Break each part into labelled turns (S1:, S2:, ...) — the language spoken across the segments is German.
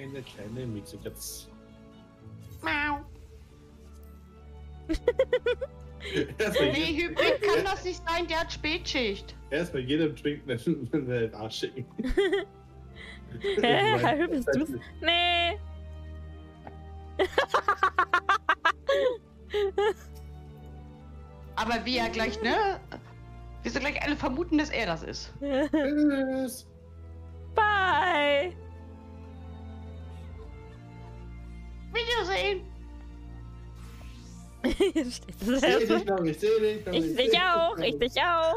S1: eine kleine Miezekatz.
S2: Miau.
S1: Erstmal
S2: Nee, Hybrid kann das nicht sein, der hat Spätschicht.
S1: jedem Trinken eine Arsch schicken.
S3: Hä? Bist du's? Nee.
S2: Aber wie er gleich, ne? Wir sind gleich alle vermuten, dass er das ist.
S1: Tschüss.
S3: Bye.
S2: Wiedersehen.
S1: Ich seh dich noch, ich seh dich noch.
S3: Ich dich auch, ich dich auch.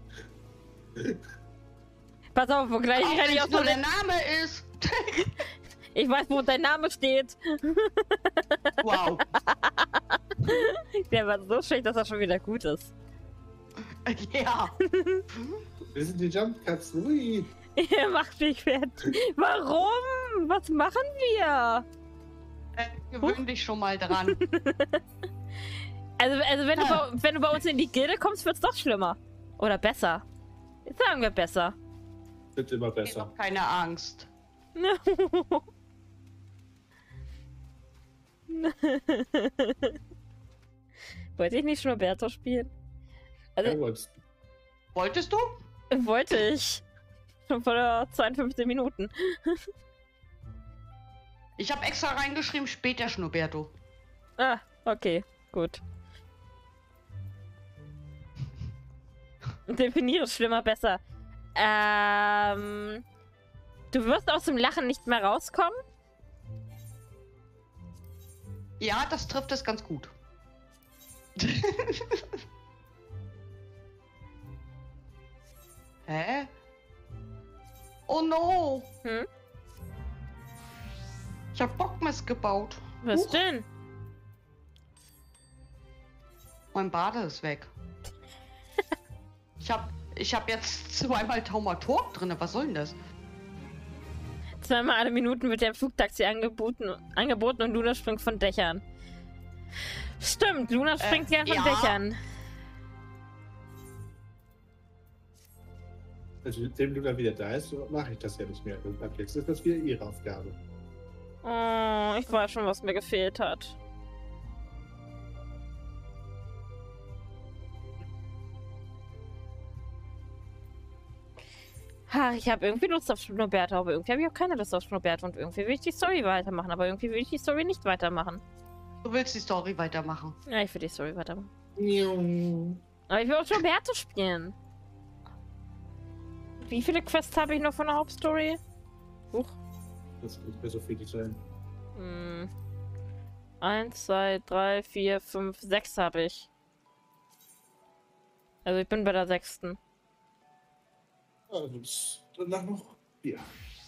S3: Pass auf, wo gleich
S2: Auch
S3: kann ich
S2: wenn
S3: auch
S2: es nur
S3: so
S2: der Name ist.
S3: Ich weiß, wo dein Name steht.
S2: Wow.
S3: Der war so schlecht, dass er schon wieder gut ist.
S2: Ja.
S1: Wir sind die Jumpcuts, ui.
S3: Ihr macht mich fertig. Warum? Was machen wir?
S2: Gewöhn dich schon mal dran.
S3: Also wenn du bei uns in die Gilde kommst, wird's doch schlimmer. Oder besser. Jetzt sagen wir besser.
S1: Wird immer
S2: Ich
S1: besser.
S2: hab keine Angst.
S3: Wollte ich nicht schon Roberto spielen? Also,
S1: Ja, wolltest du.
S2: Wolltest du?
S3: wollte ich. Schon vor 52 Minuten.
S2: Ich habe extra reingeschrieben, später Schnuberto.
S3: Ah, okay, gut. Definiere schlimmer besser. Du wirst aus dem Lachen nicht mehr rauskommen?
S2: Ja, das trifft es ganz gut. Hä? Oh no!
S3: Hm?
S2: Ich hab Bockmist gebaut.
S3: Was
S2: Huch,
S3: denn?
S2: mein Bade ist weg. Ich hab jetzt zweimal Taumaturg drin. Was soll denn das?
S3: Zweimal alle Minuten wird der Flugtaxi angeboten und Luna springt von Dächern. Stimmt, Luna springt gern von
S2: ja.
S3: Dächern.
S1: Also, seitdem du dann wieder da ist, mache ich das ja nicht mehr. Und ab jetzt ist das wieder ihre Aufgabe.
S3: Oh, ich weiß schon, was mir gefehlt hat. Ha, ich habe irgendwie Lust auf Schnoberto, aber irgendwie habe ich auch keine Lust auf Schnoberto und irgendwie will ich die Story weitermachen, aber irgendwie will ich die Story nicht weitermachen.
S2: Du willst die Story weitermachen.
S3: Ja, ich will die Story weitermachen.
S1: Miau.
S3: Aber ich will auch Schnoberto spielen. Wie viele Quests habe ich noch von der Hauptstory? Huch.
S1: Das wird nicht mehr so viel sein.
S3: 1, 2, 3, 4, 5, 6 habe ich. Also ich bin bei der 6.
S1: Also, danach noch 4.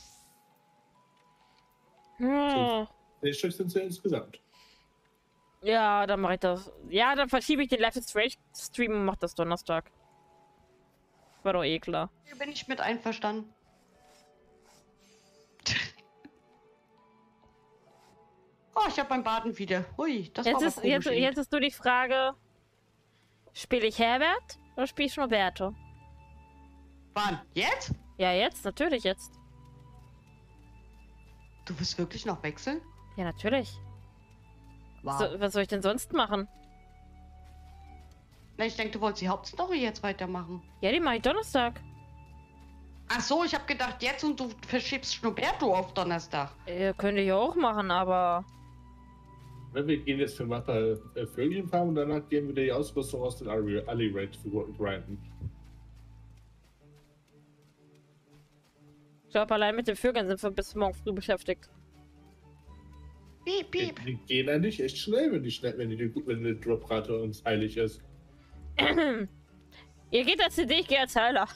S3: Hm.
S1: 10 Stück sind es ja insgesamt.
S3: Ja, dann mache ich das. Ja, dann verschiebe ich den Life is Strange Stream und mache das Donnerstag. War doch eh klar.
S2: Hier bin ich mit einverstanden. Oh, ich habe mein Baden wieder. Hui, das war aber komisch.
S3: Jetzt ist du die Frage, spiele ich Herbert oder spiele ich Roberto?
S2: Wann? Jetzt?
S3: Ja, jetzt, natürlich jetzt.
S2: Du willst wirklich noch wechseln?
S3: Ja, natürlich.
S2: Wow.
S3: Was soll ich denn sonst machen?
S2: Na, ich denke, du wolltest die Hauptstory jetzt weitermachen.
S3: Ja, die mache ich Donnerstag.
S2: Ach so, ich habe gedacht jetzt und du verschiebst Schnuberto auf Donnerstag.
S3: Könnte ich auch machen, aber...
S1: Wir gehen jetzt für Macher Vögelfarm und danach gehen wir die Ausrüstung aus den Alley Raid grinden.
S3: Ich glaube, allein mit den Vögeln sind wir bis morgen früh beschäftigt.
S2: Piep, piep.
S1: Die gehen eigentlich echt schnell, wenn die Droprate uns heilig ist.
S3: Ihr geht als CD, ich gehe als Heiler.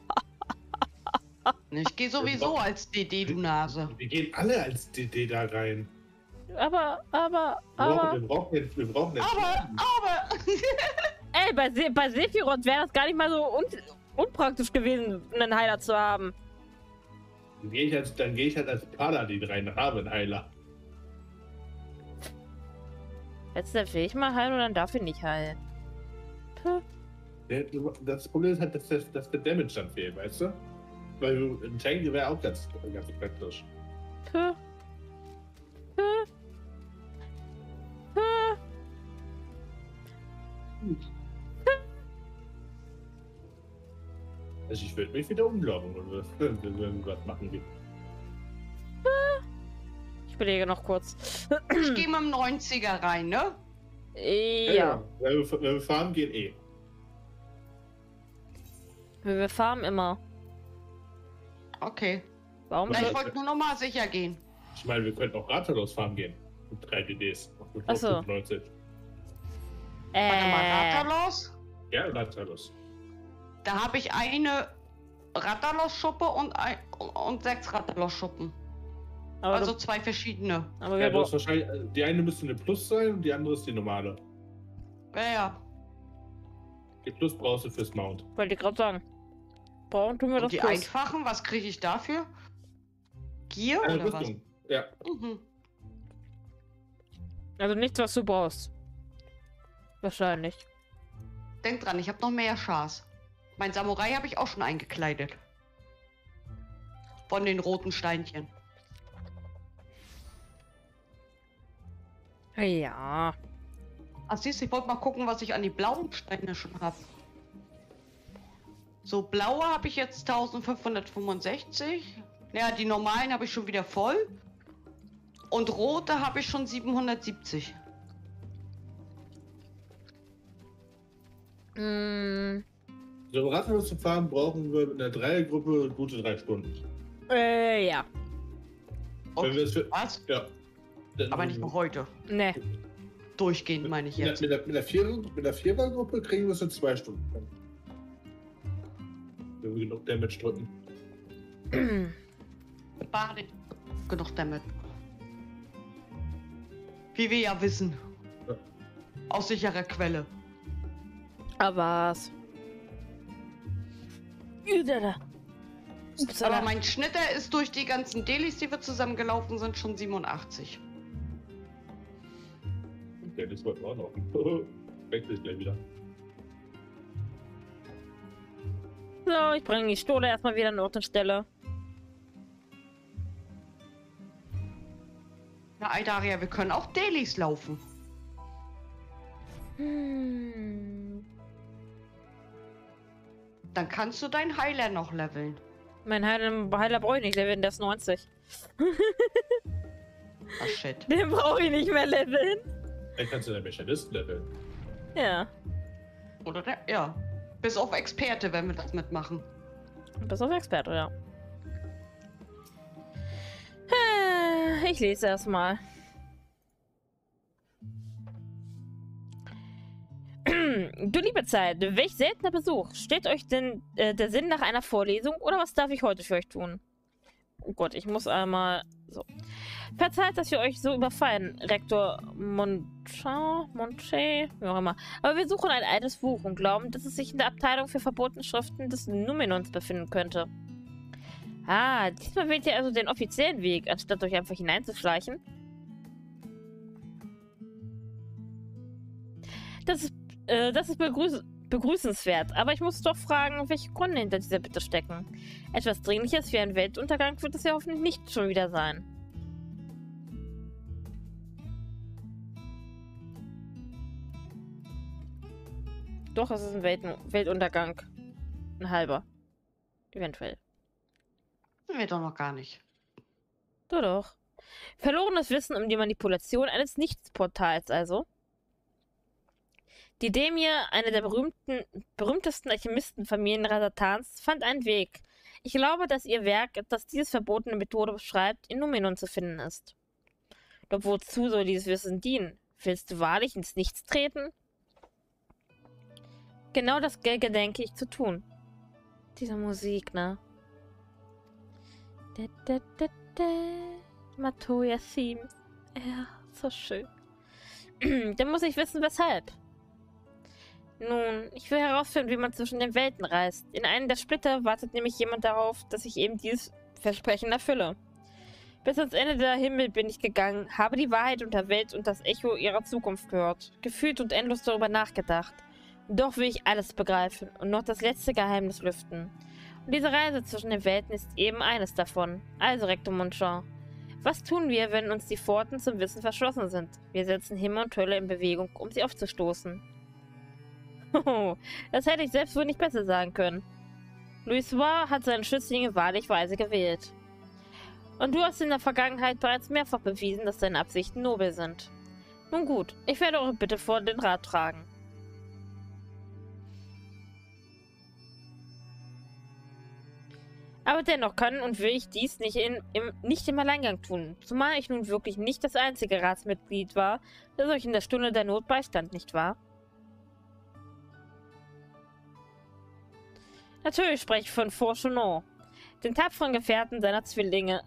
S2: Ich gehe sowieso als DD, du Nase.
S1: Wir gehen alle als DD da rein.
S3: Aber...
S1: Wir brauchen jetzt
S2: Aber.
S3: Ey, bei Sephiroth wäre das gar nicht mal so unpraktisch gewesen, einen Heiler zu haben.
S1: Dann gehe ich halt als Paladin rein, Rabenheiler.
S3: Jetzt will ich mal heilen und dann darf ich nicht heilen. Puh.
S1: Das Problem ist halt, dass der Damage dann fehlt, weißt du? Weil ein Tank wäre auch ganz praktisch.
S3: Puh.
S1: Also ich würde mich wieder umloggen, wenn wir was machen will.
S3: Ich überlege noch kurz.
S2: Ich gehe mit dem 90er rein, ne?
S3: Ja.
S1: Wenn wir fahren gehen,
S3: Wir farmen immer.
S2: Okay.
S3: Warum?
S2: Na, ich wollte nur noch mal sicher gehen.
S1: Ich meine, wir könnten auch Rathaus fahren gehen. Mit 3 DDs.
S3: Ach so.
S1: 95.
S2: Warte mal, Rattalos?
S1: Ja, Rathaus.
S2: Da habe ich eine Rattalos-Schuppe und 6 Rattalos-Schuppen.
S3: Aber
S2: Also 2 verschiedene.
S3: aber
S1: Ja,
S3: wir
S1: du hast wahrscheinlich, die eine müsste eine Plus sein und die andere ist die normale.
S2: Ja.
S1: Die Plus brauchst du fürs Mount.
S3: wollte ich gerade sagen. Brauchen tun wir
S2: Und
S3: das
S2: die
S3: bloß.
S2: einfachen, was kriege ich dafür? Gier
S1: Eine
S2: oder was?
S1: Rüstung. Ja.
S2: Mhm.
S3: Also nichts, was du brauchst. Wahrscheinlich.
S2: Denk dran, ich habe noch mehr Schars. Mein Samurai habe ich auch schon eingekleidet. Von den roten Steinchen.
S3: Ja.
S2: Ach siehst du, ich wollte mal gucken, was ich an die blauen Steine schon habe. So, blaue habe ich jetzt 1565. Ja, die normalen habe ich schon wieder voll. Und rote habe ich schon 770.
S3: Mm,
S1: So, um Rathaus zu fahren, brauchen wir mit einer Dreiergruppe gute 3 Stunden.
S3: ja.
S1: Wenn wir es für,
S2: Was?
S1: ja. Dann-
S2: Aber nicht nur heute.
S3: Ne.
S2: Durchgehend meine ich jetzt.
S1: Mit der Vierergruppe kriegen wir es in 2 Stunden. Wenn wir genug Damage drücken.
S2: Bade. Genug damit. Wie wir ja wissen.
S1: Ja.
S2: Aus sicherer Quelle.
S3: Aber was? Upsala.
S2: Aber mein Schnitter ist durch die ganzen Delis, die wir zusammengelaufen sind, schon 87.
S1: Okay, das wollten wir auch noch. Wechsel ich gleich wieder.
S3: So, ich bringe die Stole erstmal wieder an Ort und Stelle.
S2: Na, Aidaria, wir können auch Delis laufen. Dann kannst du deinen Heiler noch leveln.
S3: Mein Heiler brauche ich nicht leveln, der ist 90.
S2: Ah, shit.
S3: Den brauche ich nicht mehr leveln.
S1: Dann kannst du den Mechanisten leveln.
S3: Ja.
S2: Oder der? Ja. Bis auf Experte, wenn wir das mitmachen.
S3: Bis auf Experte, ja. Ich lese erstmal. Du liebe Zeit, welch seltener Besuch. Steht euch denn der Sinn nach einer Vorlesung oder was darf ich heute für euch tun? Oh Gott, ich muss einmal... So. Verzeiht, dass wir euch so überfallen, Rektor Monche, wie auch immer. Aber wir suchen ein altes Buch und glauben, dass es sich in der Abteilung für verbotene Schriften des Numenons befinden könnte. Ah, diesmal wählt ihr also den offiziellen Weg, anstatt euch einfach hineinzuschleichen. Das ist begrüßenswert, aber ich muss doch fragen, welche Gründe hinter dieser Bitte stecken. Etwas Dringliches wie ein Weltuntergang wird es ja hoffentlich nicht schon wieder sein. Doch, es ist ein Weltuntergang. Ein halber. Eventuell.
S2: Wir doch noch gar nicht.
S3: Doch, doch. Verlorenes Wissen um die Manipulation eines Nichtsportals also. Die Demir, eine der berühmtesten Alchemistenfamilien Rasatans, fand einen Weg. Ich glaube, dass ihr Werk, das diese verbotene Methode beschreibt, in Numenon zu finden ist. Doch wozu soll dieses Wissen dienen? Willst du wahrlich ins Nichts treten? Genau das gedenke ich zu tun. Diese Musik, ne? Matoya Theme. Ja, so schön. Dann muss ich wissen, weshalb. Nun, ich will herausfinden, wie man zwischen den Welten reist. In einem der Splitter wartet nämlich jemand darauf, dass ich eben dieses Versprechen erfülle. Bis ans Ende der Himmel bin ich gegangen, habe die Wahrheit und der Welt und das Echo ihrer Zukunft gehört, gefühlt und endlos darüber nachgedacht. Doch will ich alles begreifen und noch das letzte Geheimnis lüften. Und diese Reise zwischen den Welten ist eben eines davon. Also, Rektor Monchon, was tun wir, wenn uns die Pforten zum Wissen verschlossen sind? Wir setzen Himmel und Hölle in Bewegung, um sie aufzustoßen. Oh, das hätte ich selbst wohl nicht besser sagen können. Louis hat seine Schützlinge wahrlich weise gewählt. Und du hast in der Vergangenheit bereits mehrfach bewiesen, dass deine Absichten nobel sind. Nun gut, ich werde eure Bitte vor den Rat tragen. Aber dennoch kann und will ich dies nicht im Alleingang tun, zumal ich nun wirklich nicht das einzige Ratsmitglied war, das euch in der Stunde der Not beistand, nicht wahr? Natürlich spreche ich von Fourchenon, den tapferen Gefährten seiner Zwillinge,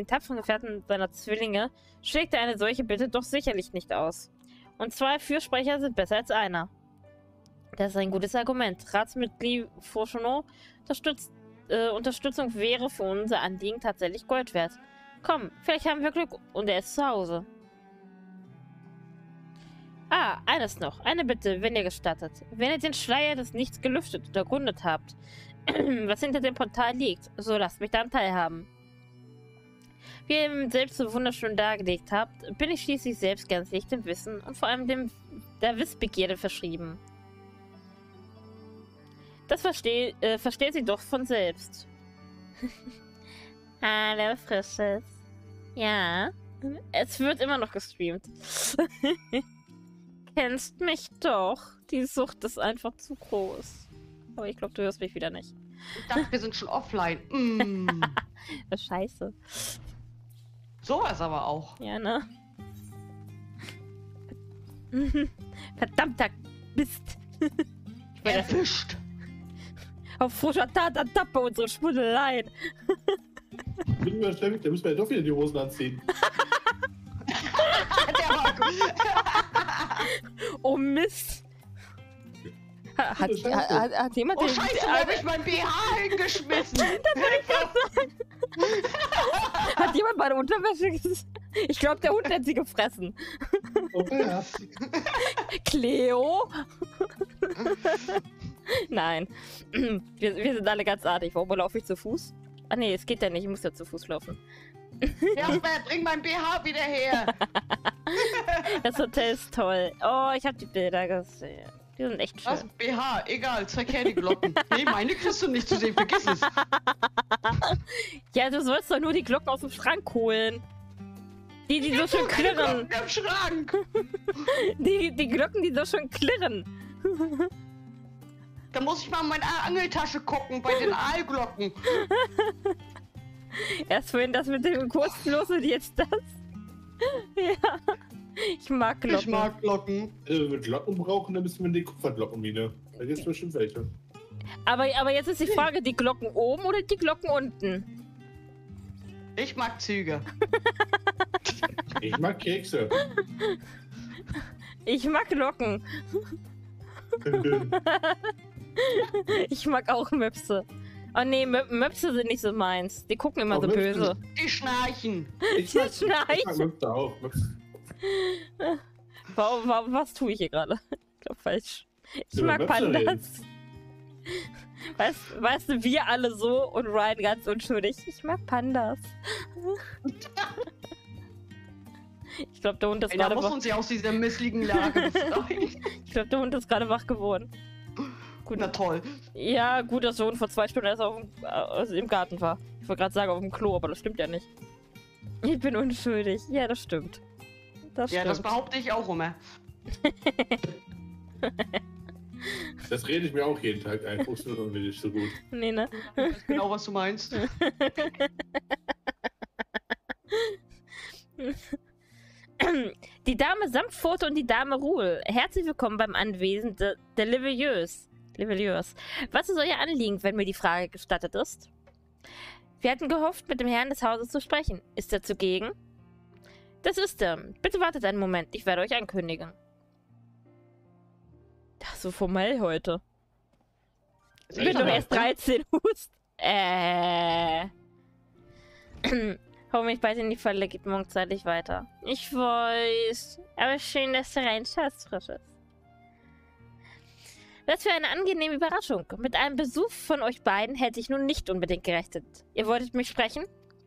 S3: schlägt er eine solche Bitte doch sicherlich nicht aus. Und 2 Fürsprecher sind besser als einer. Das ist ein gutes Argument. Ratsmitglied Fourchenon Unterstützung wäre für unser Anliegen tatsächlich Gold wert. Komm, vielleicht haben wir Glück und er ist zu Hause. Ah, eines noch. Eine Bitte, wenn ihr gestattet. Wenn ihr den Schleier des Nichts gelüftet oder ergründet habt, was hinter dem Portal liegt, so lasst mich daran teilhaben. Wie ihr eben selbst so wunderschön dargelegt habt, bin ich schließlich selbst gänzlich dem Wissen und vor allem der Wissbegierde verschrieben. Das versteht sie doch von selbst. Hallo, Frisches. Ja, es wird immer noch gestreamt. Kennst mich doch. Die Sucht ist einfach zu groß. Aber ich glaube, du hörst mich wieder nicht.
S2: Ich dachte, wir sind schon offline.
S3: Das ist scheiße.
S2: Sowas aber auch.
S3: Ja, ne? Verdammter Mist.
S2: Erwischt.
S3: Auf frischer Tat tappe unsere Schmuddeleien.
S1: Da müssen wir ja doch wieder die Hosen anziehen.
S2: Der war gut.
S3: Oh Mist. Hat jemand
S2: Oh
S3: den...
S2: Scheiße, wo hab ich mein BH hingeschmissen?
S3: Hat jemand meine Unterwäsche gesehen? Ich glaube, der Hund hat sie gefressen.
S1: Okay, ja.
S3: Cleo? Nein. Wir sind alle ganz artig. Warum laufe ich zu Fuß? Ah nee, es geht ja nicht. Ich muss ja zu Fuß laufen.
S2: Ja, bring mein BH wieder her.
S3: Das Hotel ist toll. Oh, ich habe die Bilder gesehen. Die sind echt schön.
S2: Was? BH? Egal, zeig her die Glocken. Nee, meine kriegst du nicht zu sehen. Vergiss es.
S3: Ja, du sollst doch nur die Glocken aus dem Schrank holen. Die so schön klirren.
S2: Im Schrank.
S3: Die Glocken, die so schön klirren.
S2: Da muss ich mal in meine Angeltasche gucken, bei den Aalglocken.
S3: Erst vorhin das mit dem kostenlos und jetzt das. Ja. Ich mag Glocken.
S2: Ich mag Glocken.
S1: Wenn wir Glocken brauchen, dann müssen wir in die Kupferglockenmine. Da gibt es bestimmt welche.
S3: Aber jetzt ist die Frage, die Glocken oben oder die Glocken unten?
S2: Ich mag Züge.
S1: Ich mag Kekse.
S3: Ich mag Glocken. Ich mag auch Möpse. Oh nee, Möpse sind nicht so meins. Die gucken immer so
S1: Möpse.
S3: böse.
S2: Die schnarchen.
S1: Ich mag
S3: Schnarchen.
S1: Möpse auch.
S3: Was tue ich hier gerade? Ich glaube falsch. Ich
S1: Über
S3: mag
S1: Möpse
S3: Pandas. Weißt du, wir alle so und Ryan ganz unschuldig. Ich mag Pandas. Ich glaube, der Hund ist
S2: Ey, da
S3: gerade
S2: muss
S3: wach.
S2: uns ja aus dieser misslichen Lage befreien.
S3: Ich glaube, der Hund ist gerade wach geworden. Gut.
S2: Na toll.
S3: Ja, gut, dass der Hund vor 2 Stunden erst im Garten war. Ich wollte gerade sagen, auf dem Klo, aber das stimmt ja nicht. Ich bin unschuldig. Ja, das stimmt. Das
S2: Ja,
S3: stimmt.
S2: das behaupte ich auch immer.
S1: Das rede ich mir auch jeden Tag ein. Wusste irgendwie nicht so gut.
S3: Nee, ne?
S2: Ich weiß genau, was du meinst.
S3: Die Dame Samtpfote und die Dame Ruhl. Herzlich willkommen beim Anwesen der Leveliers. Was ist euer Anliegen, wenn mir die Frage gestattet ist? Wir hatten gehofft, mit dem Herrn des Hauses zu sprechen. Ist er zugegen? Das ist er. Bitte wartet einen Moment, ich werde euch ankündigen. Ach, so formell heute. Ich bin doch erst 13, Hust. Hau mich bald in die Falle, geht morgen zeitig weiter. Ich weiß. Aber schön, dass du reinschaust, Frisches. Was für eine angenehme Überraschung. Mit einem Besuch von euch beiden hätte ich nun nicht unbedingt gerechnet. Ihr wolltet mich sprechen?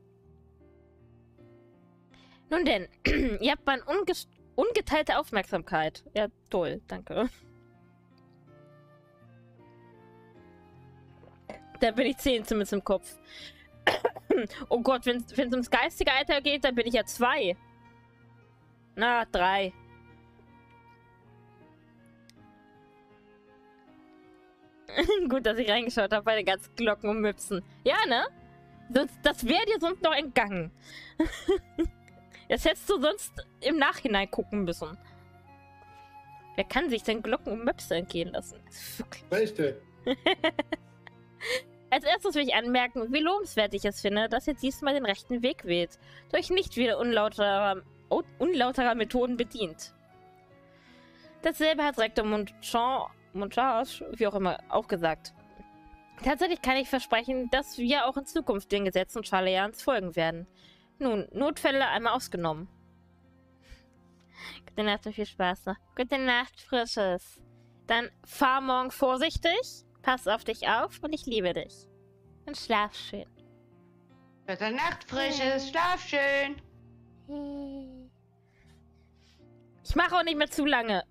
S3: Nun denn, ihr habt meine ungeteilte Aufmerksamkeit. Ja, toll, danke. Dann bin ich 10 zumindest im Kopf. Oh Gott, wenn es ums geistige Alter geht, dann bin ich ja 2. Na, 3. Gut, dass ich reingeschaut habe bei den ganzen Glocken und Müpsen. Ja, ne? Das wäre dir sonst noch entgangen. Das hättest du sonst im Nachhinein gucken müssen. Wer kann sich denn Glocken und Möpse entgehen lassen?
S1: Richtig.
S3: Als erstes will ich anmerken, wie lobenswert ich es finde, dass ihr diesmal den rechten Weg wählt, durch nicht wieder unlauterer Methoden bedient. Dasselbe hat Rektor Montage, wie auch immer, auch gesagt. Tatsächlich kann ich versprechen, dass wir auch in Zukunft den Gesetzen Charleans folgen werden. Nun, Notfälle einmal ausgenommen. Gute Nacht und viel Spaß noch. Gute Nacht, Frisches. Dann fahr morgen vorsichtig, pass auf dich auf und ich liebe dich. Und schlaf schön.
S2: Gute Nacht, Frisches. Schlaf schön.
S3: Ich mache auch nicht mehr zu lange.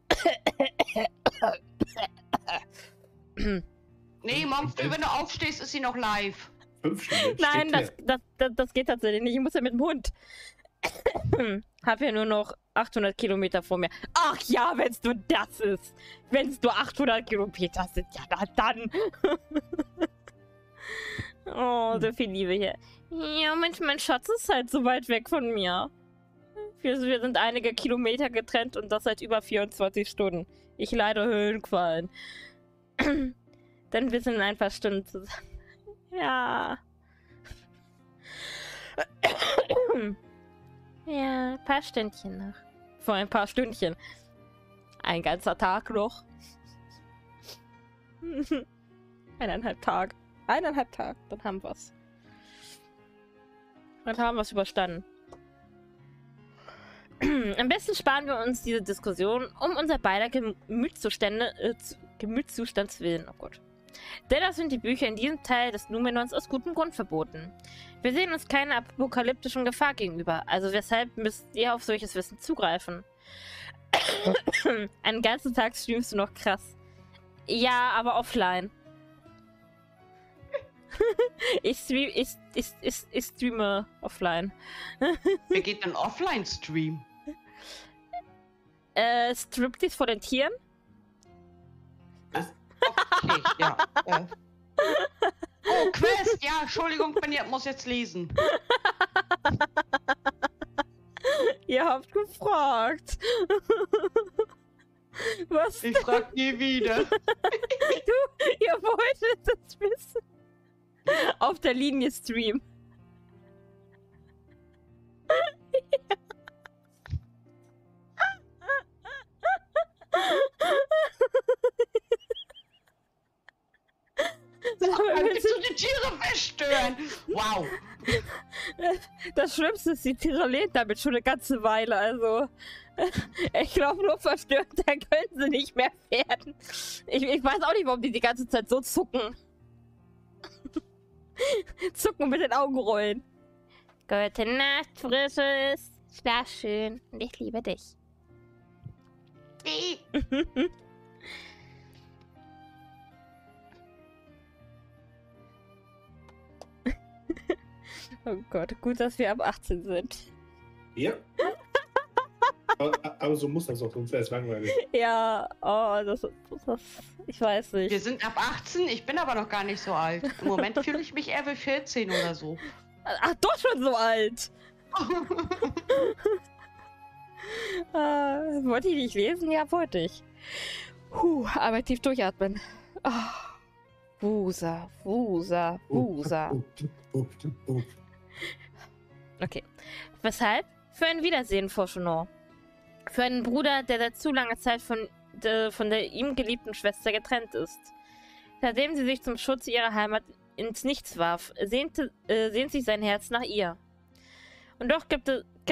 S2: Nee, morgen früh, wenn du aufstehst, ist sie noch live.
S1: 5 Stunden.
S3: Nein, das geht tatsächlich nicht. Ich muss ja mit dem Hund. Hab ja nur noch 800 Kilometer vor mir. Ach ja, wenn's nur das ist. Wenn's nur 800 Kilometer sind, ja, na dann. Oh, so viel Liebe hier. Ja, Mensch, mein Schatz ist halt so weit weg von mir. Wir sind einige Kilometer getrennt und das seit über 24 Stunden. Ich leide Höhenqualen. Dann wir sind in ein paar Stunden zusammen. Ja. Ja, ein paar Stündchen noch. Vor ein paar Stündchen. Ein ganzer Tag noch. 1,5 Tage. 1,5 Tage, dann haben wir's. Dann haben wir's überstanden. Am besten sparen wir uns diese Diskussion um unser beider Gemütszustands willen. Oh Gott. Dennoch sind die Bücher in diesem Teil des Numenons aus gutem Grund verboten. Wir sehen uns keiner apokalyptischen Gefahr gegenüber, also weshalb müsst ihr auf solches Wissen zugreifen? Einen ganzen Tag streamst du noch krass. Ja, aber offline. Ich streame offline.
S2: Wer geht denn Offline-Stream?
S3: Striptease vor den Tieren?
S2: Okay, ja. Oh, Quest! Ja, Entschuldigung, muss jetzt lesen.
S3: Ihr habt gefragt. Was?
S2: Ich frag nie wieder.
S3: Ihr wolltet es wissen. Auf der Linie Stream.
S2: Willst du die Tiere verstören? Wow.
S3: Das Schlimmste ist, die Tiere leben damit schon eine ganze Weile, also ich glaube, nur verstört, dann können sie nicht mehr werden. Ich weiß auch nicht, warum die ganze Zeit so zucken. Zucken mit den Augen rollen. Gute Nacht, Frisches. Schlaf schön und ich liebe dich. Oh Gott, gut, dass wir ab 18 sind.
S1: Ja. aber so muss das auch, sonst wäre es langweilig.
S3: Ja, oh, das, ich weiß nicht.
S2: Wir sind ab 18, ich bin aber noch gar nicht so alt. Im Moment fühle ich mich eher wie 14 oder so.
S3: Ach, doch schon so alt. Wollte ich nicht lesen? Ja, wollte ich. Aber tief durchatmen. Wusa, Wusa, Wusa. Okay. Weshalb? Für ein Wiedersehen, Fauchelevent. Für einen Bruder, der seit zu langer Zeit von der ihm geliebten Schwester getrennt ist. Nachdem sie sich zum Schutz ihrer Heimat ins Nichts warf, sehnt sich sein Herz nach ihr. Und doch gibt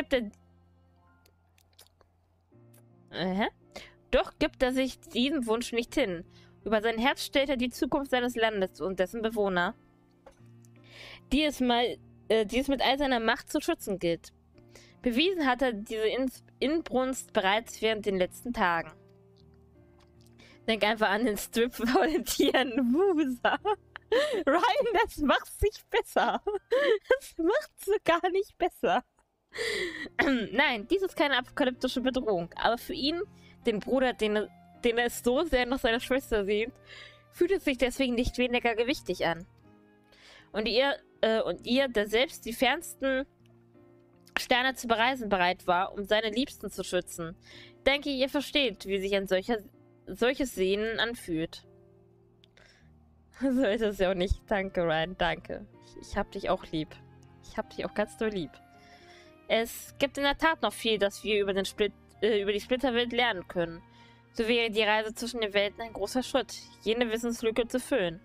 S3: er sich diesem Wunsch nicht hin. Über sein Herz stellt er die Zukunft seines Landes und dessen Bewohner, die es mit all seiner Macht zu schützen gilt. Bewiesen hat er diese Inbrunst bereits während den letzten Tagen. Denk einfach an den Strip vor den Tieren. Wusa. Ryan, das macht's nicht besser. Das macht's gar nicht besser. Nein, dies ist keine apokalyptische Bedrohung. Aber für ihn, den Bruder, den er so sehr nach seiner Schwester sehnt, fühlt es sich deswegen nicht weniger gewichtig an. Und ihr, der selbst die fernsten Sterne zu bereisen bereit war, um seine Liebsten zu schützen, denke, ihr versteht, wie sich ein solches Sehnen anfühlt. So ist es ja auch nicht. Danke, Ryan, danke. Ich hab dich auch lieb. Ich hab dich auch ganz doll lieb. Es gibt in der Tat noch viel, das wir über die Splitterwelt lernen können. So wäre die Reise zwischen den Welten ein großer Schritt, jene Wissenslücke zu füllen.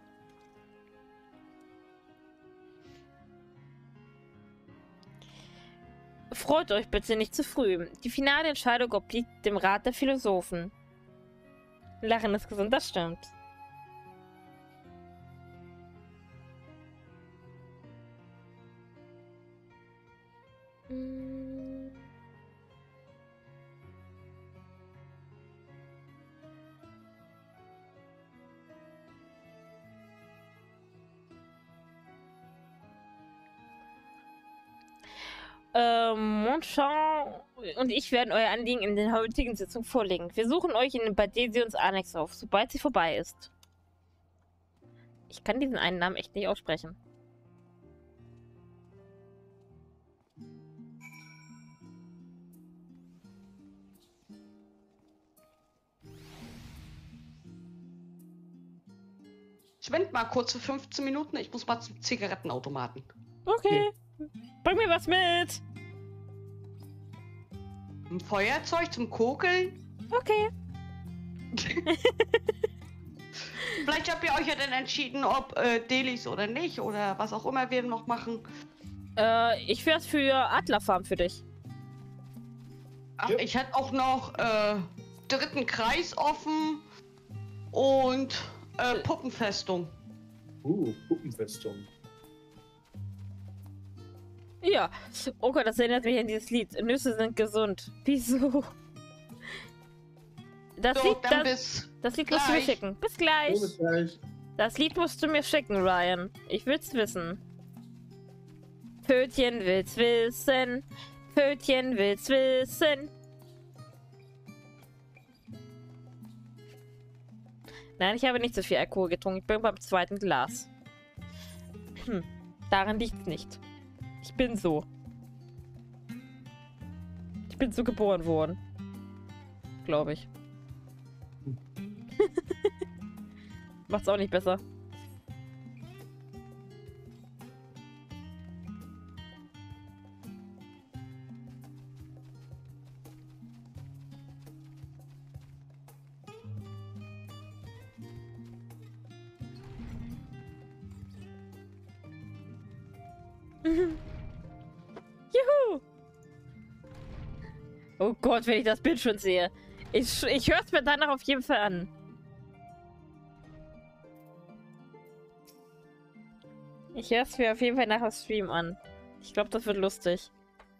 S3: Freut euch bitte nicht zu früh. Die finale Entscheidung obliegt dem Rat der Philosophen. Lachen ist gesund, das stimmt. Monchamp und ich werden euer Anliegen in der heutigen Sitzung vorlegen. Wir suchen euch in den Badesions Annex auf, sobald sie vorbei ist. Ich kann diesen einen Namen echt nicht aussprechen.
S2: Schwind mal kurz für 15 Minuten. Ich muss mal zum Zigarettenautomaten.
S3: Okay. Bring mir was mit.
S2: Ein Feuerzeug zum Kokeln?
S3: Okay.
S2: Vielleicht habt ihr euch ja dann entschieden, ob Delis oder nicht. Oder was auch immer wir noch machen.
S3: Ich wär's für Adlerfarm für dich.
S2: Ach, ja. Ich hätte auch noch dritten Kreis offen. Und Puppenfestung.
S1: Puppenfestung.
S3: Ja. Oh Gott, das erinnert mich an dieses Lied. Nüsse sind gesund. Wieso? Das
S2: So,
S3: Lied musst du mir schicken. Bis gleich.
S1: Oh, bis gleich.
S3: Das Lied musst du mir schicken, Ryan. Ich will's wissen. Pfötchen will's wissen. Pfötchen will's wissen. Nein, ich habe nicht so viel Alkohol getrunken. Ich bin beim zweiten Glas. Daran liegt's nicht. Ich bin so. Ich bin so geboren worden. Glaube ich. Macht's auch nicht besser. Juhu! Oh Gott, wenn ich das Bild schon sehe. Ich höre es mir danach auf jeden Fall an. Ich höre es mir auf jeden Fall nach dem Stream an. Ich glaube, das wird lustig.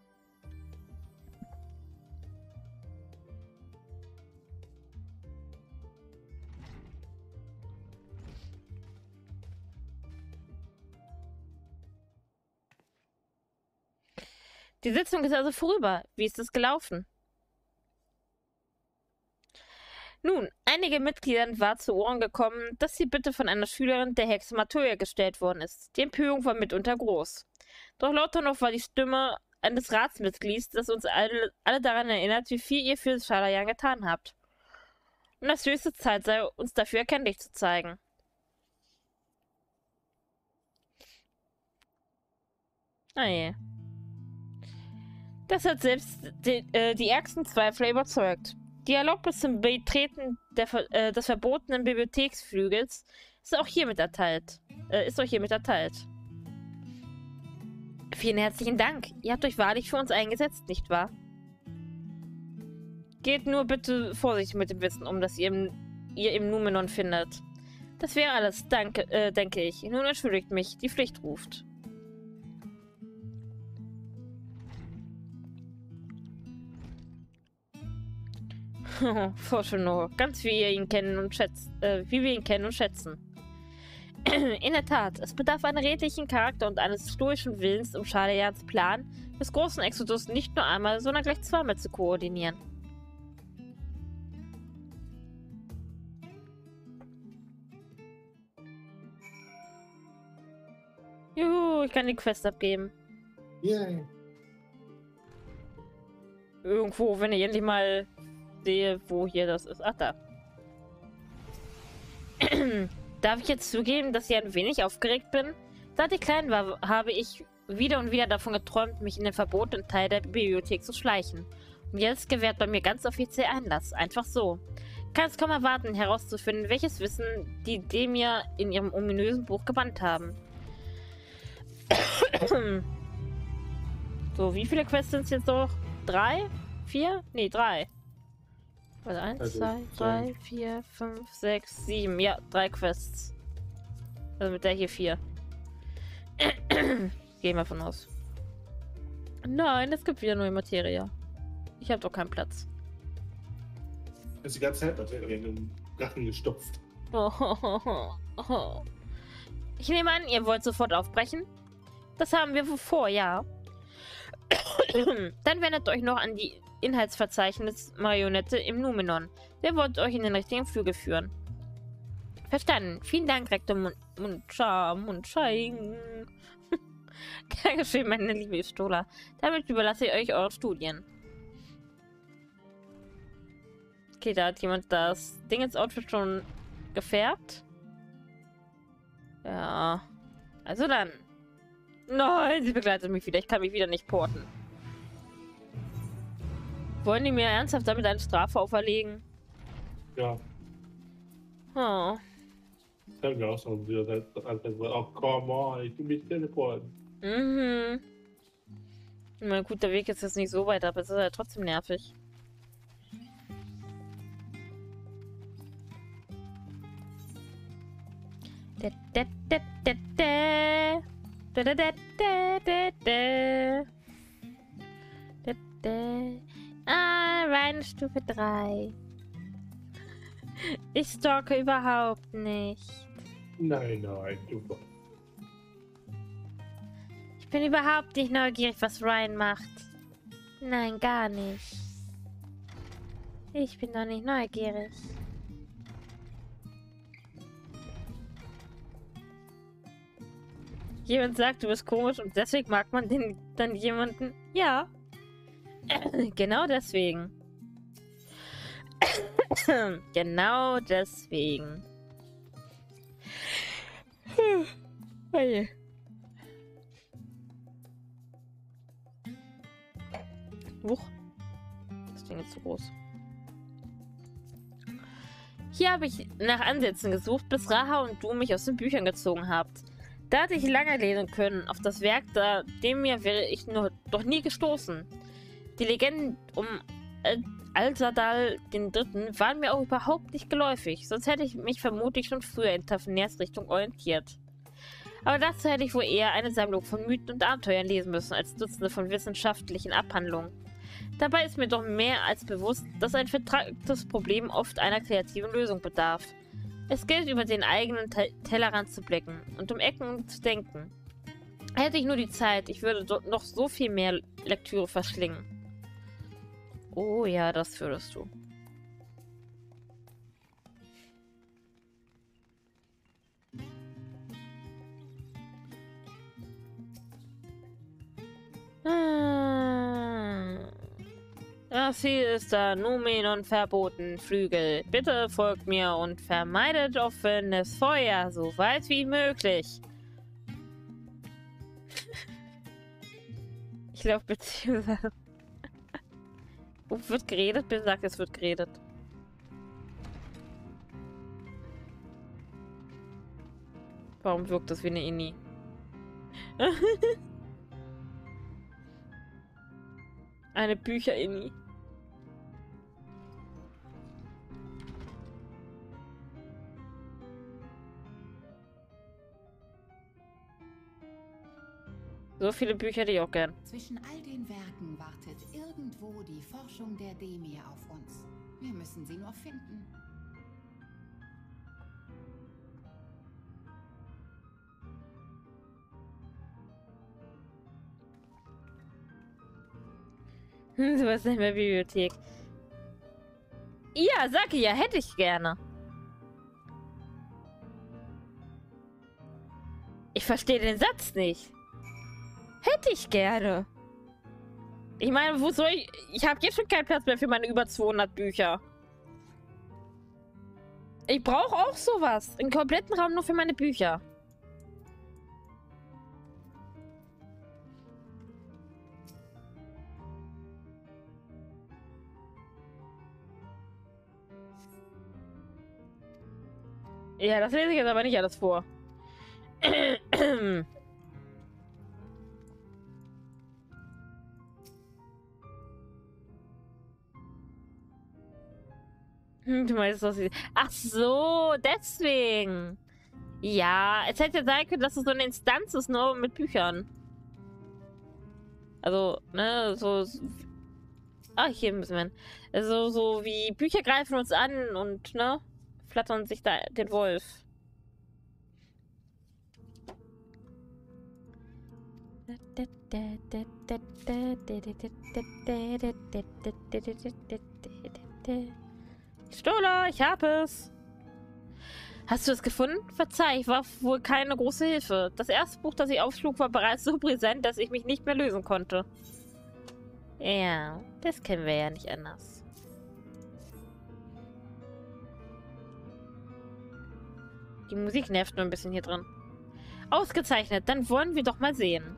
S3: Die Sitzung ist also vorüber. Wie ist es gelaufen? Nun, einige Mitgliedern war zu Ohren gekommen, dass die Bitte von einer Schülerin der Hexe Matoya gestellt worden ist. Die Empörung war mitunter groß. Doch lauter noch war die Stimme eines Ratsmitglieds, das uns alle daran erinnert, wie viel ihr für Schalayan getan habt. Und dass höchste Zeit sei, uns dafür erkenntlich zu zeigen. Ah je. Das hat selbst die ärgsten Zweifler überzeugt. Die Erlaubnis zum Betreten des verbotenen Bibliotheksflügels ist euch hiermit erteilt. Vielen herzlichen Dank. Ihr habt euch wahrlich für uns eingesetzt, nicht wahr? Geht nur bitte vorsichtig mit dem Wissen um, das ihr im Numenon findet. Das wäre alles, denke ich. Nun entschuldigt mich, die Pflicht ruft. Forschenor, ganz wie wir ihn kennen und schätzen. In der Tat, es bedarf einer redlichen Charakter und eines stoischen Willens, um Shadayans Plan des großen Exodus nicht nur einmal, sondern gleich zweimal zu koordinieren. Juhu, ich kann die Quest abgeben.
S1: Yay.
S3: Irgendwo, wenn ich endlich mal sehe, wo hier das ist. Ach, da. Darf ich jetzt zugeben, dass ich ein wenig aufgeregt bin? Seit ich klein war, habe ich wieder und wieder davon geträumt, mich in den verbotenen Teil der Bibliothek zu schleichen. Und jetzt gewährt bei mir ganz offiziell Einlass. Einfach so. Kann es kaum erwarten, herauszufinden, welches Wissen die Demir in ihrem ominösen Buch gebannt haben. So, wie viele Quests sind es jetzt noch? 3? 4? Nee, 3. Also 1, 2, 3, 4, 5, 6, 7. Ja, 3 Quests. Also mit der hier 4. Gehen wir von aus. Nein, es gibt wieder neue Materie. Ich habe doch keinen Platz.
S1: Ist die ganze Zeit Materie in den Rachen gestopft.
S3: Ich nehme an, ihr wollt sofort aufbrechen? Das haben wir vor, ja. Dann wendet euch noch an die Inhaltsverzeichnis Marionette im Numenon. Der wird euch in den richtigen Flügel führen. Verstanden. Vielen Dank, Rektor Mundschein. Gern geschehen, meine liebe Stola. Damit überlasse ich euch eure Studien. Okay, da hat jemand das Ding ins Outfit schon gefärbt. Ja. Also dann. Nein, sie begleitet mich wieder. Ich kann mich wieder nicht porten. Wollen die mir ernsthaft damit eine Strafe auferlegen?
S1: Ja.
S3: Oh.
S1: Das haben wir auch so wieder. Oh, come on, ich will mich teleporten.
S3: Mhm. Ich meine, gut, der Weg ist jetzt nicht so weit, aber es ist halt trotzdem nervig. Ah, Ryan Stufe 3. Ich stalke überhaupt nicht.
S1: Nein, nein, super.
S3: Ich bin überhaupt nicht neugierig, was Ryan macht. Nein, gar nicht. Ich bin doch nicht neugierig. Jemand sagt, du bist komisch und deswegen mag man den dann jemanden. Ja. Genau deswegen. Genau deswegen. Oje. Wuch. Das Ding ist zu groß. Hier habe ich nach Ansätzen gesucht, bis Raha und du mich aus den Büchern gezogen habt. Da hatte ich lange lesen können. Auf das Werk, dem mir wäre ich doch nie gestoßen. Die Legenden um Al-Sadal III. Waren mir auch überhaupt nicht geläufig. Sonst hätte ich mich vermutlich schon früher in Taverniers Richtung orientiert. Aber dazu hätte ich wohl eher eine Sammlung von Mythen und Abenteuern lesen müssen, als Dutzende von wissenschaftlichen Abhandlungen. Dabei ist mir doch mehr als bewusst, dass ein vertragtes Problem oft einer kreativen Lösung bedarf. Es gilt, über den eigenen Tellerrand zu blicken und um Ecken zu denken. Hätte ich nur die Zeit, ich würde noch so viel mehr Lektüre verschlingen. Oh ja, das würdest du. Das hier ist der Numenon verboten Flügel. Bitte folgt mir und vermeidet offenes Feuer, so weit wie möglich. Ich glaube, beziehungsweise... Wird geredet? Bitte sagt, es wird geredet. Warum wirkt das wie eine Inni? Eine Bücher-Inni. So viele Bücher hätte ich auch gern.
S4: Zwischen all den Werken wartet irgendwo die Forschung der Demir auf uns. Wir müssen sie nur finden.
S3: Du hast nicht mehr Bibliothek. Ja, sag ich ja, hätte ich gerne. Ich verstehe den Satz nicht. Hätte ich gerne. Ich meine, wo soll ich... Ich habe jetzt schon keinen Platz mehr für meine über 200 Bücher. Ich brauche auch sowas. Einen kompletten Raum nur für meine Bücher. Ja, das lese ich jetzt aber nicht alles vor. Du meinst, was ich... Ach so, deswegen. Ja, es hätte sein können, dass es so eine Instanz ist, nur mit Büchern. Also, ne, so... Ah, hier müssen wir hin. Also, so wie Bücher greifen uns an und, ne, flattern sich da den Wolf. Stola, ich hab es. Hast du es gefunden? Verzeih, ich war wohl keine große Hilfe. Das erste Buch, das ich aufschlug, war bereits so präsent, dass ich mich nicht mehr lösen konnte. Ja, das kennen wir ja nicht anders. Die Musik nervt nur ein bisschen hier drin. Ausgezeichnet, dann wollen wir doch mal sehen.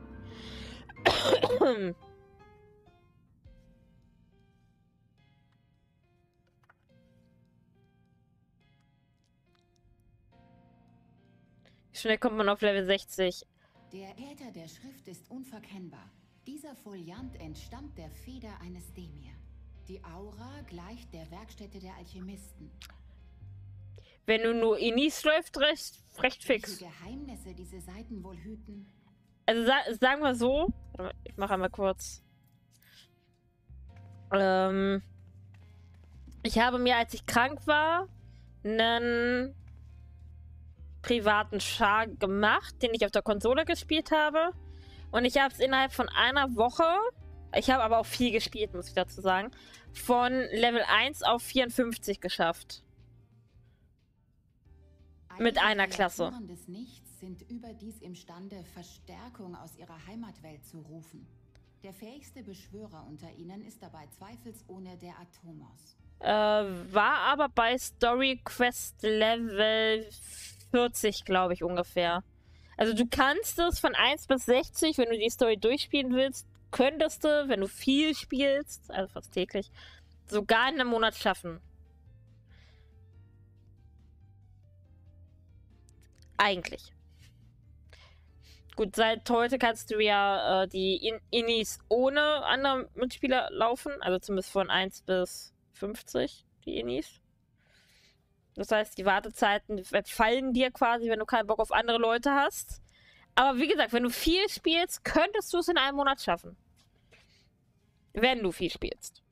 S3: Schnell kommt man auf Level 60.
S4: Der Äther der Schrift ist unverkennbar. Dieser Foliant entstammt der Feder eines Demir. Die Aura gleicht der Werkstätte der Alchemisten.
S3: Wenn du nur Inis läuft, recht fix.
S4: Welche Geheimnisse diese Seiten wohl hüten?
S3: Also sagen wir so. Ich mache einmal kurz. Ich habe mir, als ich krank war, einen privaten Char gemacht, den ich auf der Konsole gespielt habe. Und ich habe es innerhalb von einer Woche, ich habe aber auch viel gespielt, muss ich dazu sagen, von Level 1 auf 54 geschafft. Mit einer Klasse.
S4: Kreaturen des Nichts sind überdies imstande, Verstärkung aus ihrer Heimatwelt zu rufen. Der fähigste Beschwörer unter ihnen ist dabei zweifelsohne der Atomos.
S3: War aber bei Story Quest Level 40, glaube ich, ungefähr. Also du kannst es von 1 bis 60, wenn du die Story durchspielen willst, könntest du, wenn du viel spielst, also fast täglich, sogar in einem Monat schaffen. Eigentlich. Gut, seit heute kannst du ja die Inis ohne andere Mitspieler laufen. Also zumindest von 1 bis 50, die Inis. Das heißt, die Wartezeiten fallen dir quasi, wenn du keinen Bock auf andere Leute hast. Aber wie gesagt, wenn du viel spielst, könntest du es in einem Monat schaffen. Wenn du viel spielst.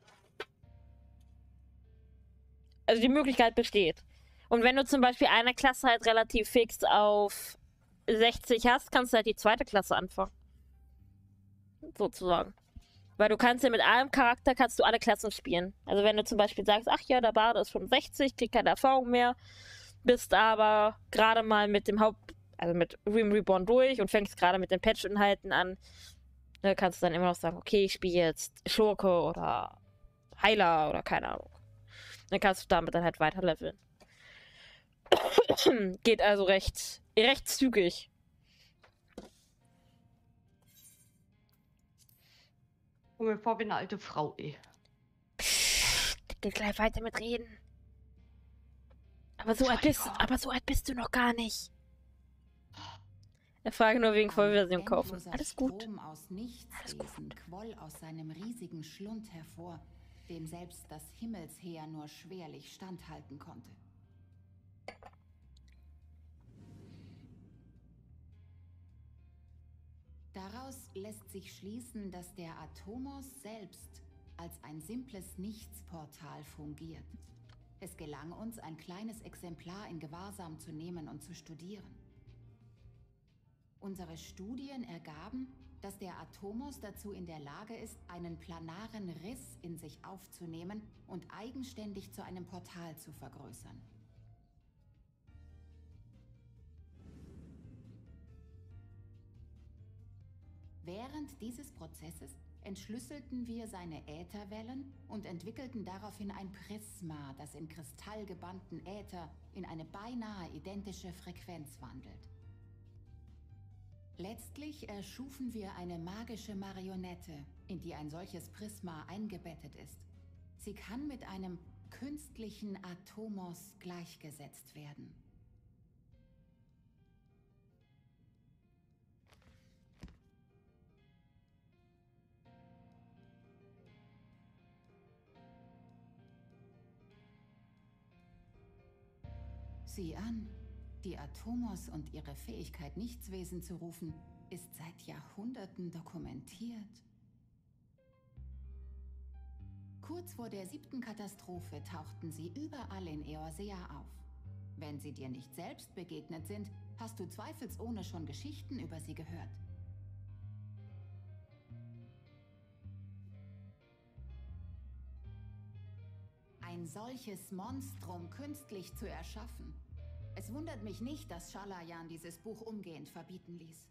S3: Also die Möglichkeit besteht. Und wenn du zum Beispiel eine Klasse halt relativ fix auf 60 hast, kannst du halt die zweite Klasse anfangen. Sozusagen. Weil du kannst ja mit einem Charakter kannst du alle Klassen spielen. Also wenn du zum Beispiel sagst, ach ja, der Barde ist schon 60, kriegt keine Erfahrung mehr, bist aber gerade mal mit dem also mit Realm Reborn durch und fängst gerade mit den Patch-Inhalten an, dann kannst du dann immer noch sagen, okay, ich spiele jetzt Schurke oder Heiler oder keine Ahnung. Dann kannst du damit dann halt weiter leveln. Geht also recht zügig.
S2: Komm mir vor wie eine alte Frau, ey.
S3: Psst, geht gleich weiter mit reden. Aber so alt bist du noch gar nicht. Ich frage nur wegen Vollversion kaufen. Alles gut.
S4: Strom aus Nichtswesen quoll aus seinem riesigen Schlund hervor, dem selbst das Himmelsheer nur schwerlich standhalten konnte. Daraus lässt sich schließen, dass der Atomos selbst als ein simples Nichtsportal fungiert. Es gelang uns, ein kleines Exemplar in Gewahrsam zu nehmen und zu studieren. Unsere Studien ergaben, dass der Atomos dazu in der Lage ist, einen planaren Riss in sich aufzunehmen und eigenständig zu einem Portal zu vergrößern. Während dieses Prozesses entschlüsselten wir seine Ätherwellen und entwickelten daraufhin ein Prisma, das im kristallgebannten Äther in eine beinahe identische Frequenz wandelt. Letztlich erschufen wir eine magische Marionette, in die ein solches Prisma eingebettet ist. Sie kann mit einem künstlichen Atomos gleichgesetzt werden. Sieh an, die Atomos und ihre Fähigkeit, Nichtswesen zu rufen, ist seit Jahrhunderten dokumentiert. Kurz vor der 7. Katastrophe tauchten sie überall in Eorsea auf. Wenn sie dir nicht selbst begegnet sind, hast du zweifelsohne schon Geschichten über sie gehört. Ein solches Monstrum künstlich zu erschaffen. Es wundert mich nicht, dass Schalayan dieses Buch umgehend verbieten ließ.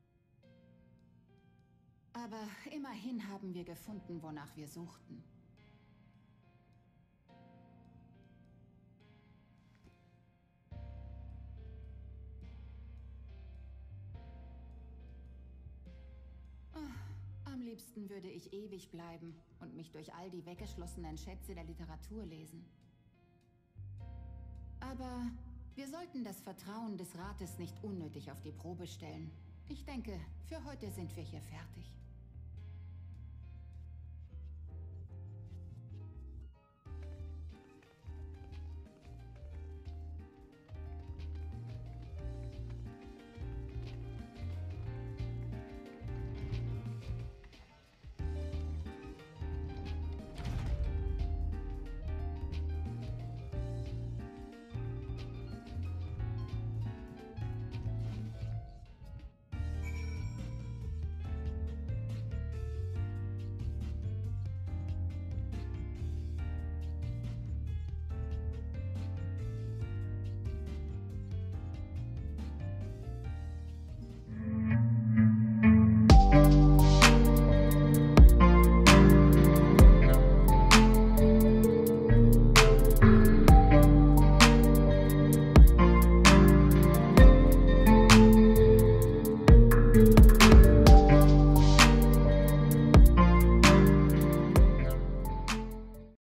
S4: Aber immerhin haben wir gefunden, wonach wir suchten. Am liebsten würde ich ewig bleiben und mich durch all die weggeschlossenen Schätze der Literatur lesen. Aber wir sollten das Vertrauen des Rates nicht unnötig auf die Probe stellen. Ich denke, für heute sind wir hier fertig.